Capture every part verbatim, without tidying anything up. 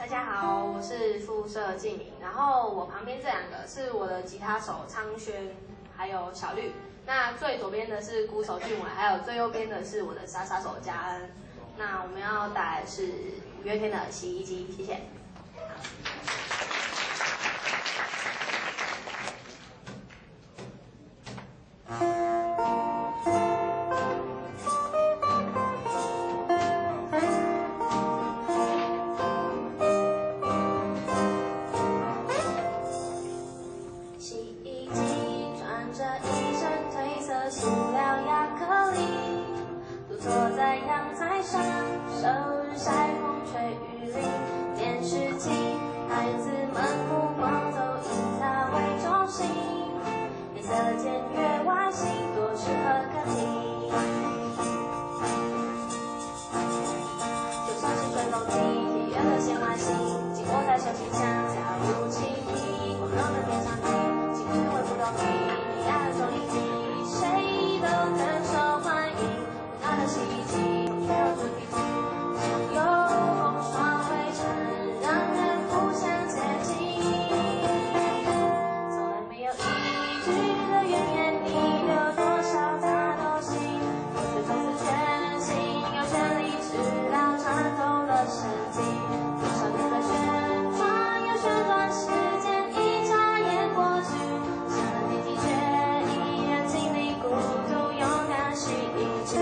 大家好，我是副社静明，然后我旁边这两个是我的吉他手昌轩，还有小绿。那最左边的是鼓手俊伟，还有最右边的是我的沙沙手嘉恩。那我们要带来是五月天的《洗衣机》，谢谢。塑料亚克力，独坐在阳台上，受日晒风吹雨淋。电视机，孩子们目光都以它为中心，黑色简约外形多适合客厅。就像是吹风机，铁圆的线外形，紧握在手心上，加入气体，光荣的变相机，其实会不公平，你爱的收音机。谁都很受欢迎，那个洗衣机没有准备机，像有风霜灰尘，让人不想接近。从来没有一句的怨言，你留多少他都信。我却总是全心，有权利知道穿透了神经。多少年的旋转又旋转，时间一眨眼过去，想了年纪却依然经历。孤独勇敢洗衣机，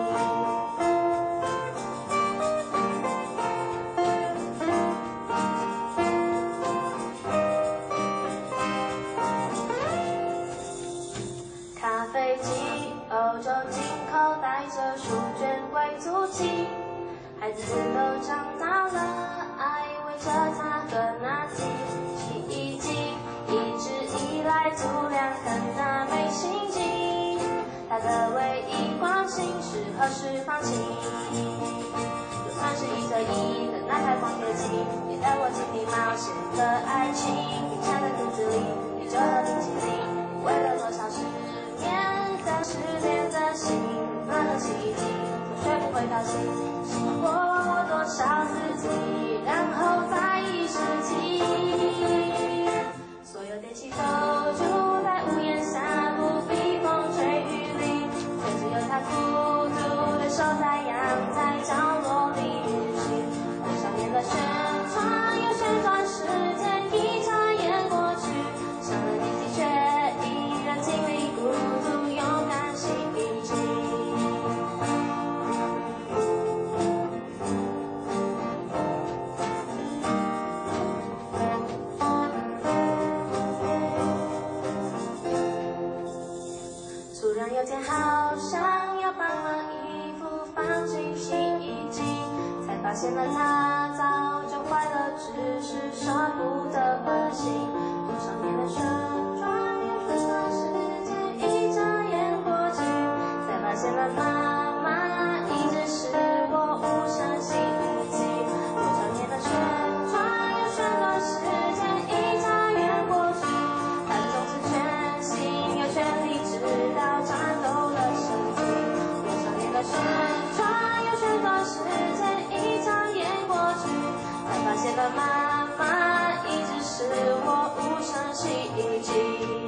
咖啡机，欧洲进口，带着书卷贵族气。孩子都长大了，爱围着它和拿起洗衣机，一直以来度量很大，没心机。他的唯一关心是何时放晴，就算是一折一的那台光碟机，也带我经历冒险的爱情。冰箱的格子里，你就和冰淇淋，为了多少十年的失恋的心，那个洗衣机总学不会高兴，是过我多少自己，然后再一世纪。所有电器都住在屋檐下，不避风吹雨淋，却只有他孤独的守在阳台角落里旅行。多少年的旋转又旋转，时间一眨眼过去，上了年纪却依然经历孤独勇敢洗衣机。突然有天好想要把衣服放进洗衣机，才发现了它早就坏了，只是舍不得换新。多少年的旋转又旋转，时间一眨眼过去，才发现了妈妈一直是我无声洗衣机。多少年的旋转又旋转，时间一眨眼过去，它总是全心有权利知道战斗的神经。多少年的旋转又旋转，时间一眨眼过去，才发现了妈妈一直是我无声洗衣机。